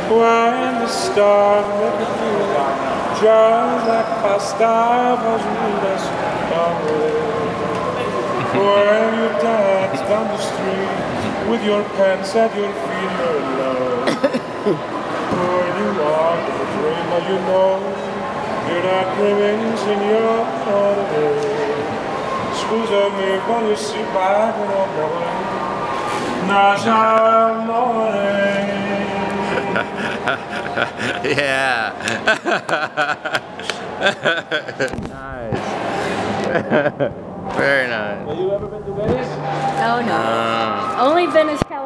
When the stars make you feel just like pasta was with away. When you dance down the street with your pants at your feet alone. When you walk in a dream, but you know you're not dreaming, signor. Scusami quando si pagano amore. Nasce amore. Yeah. Nice. Very nice. Have you ever been to Venice? Oh no. Only Venice.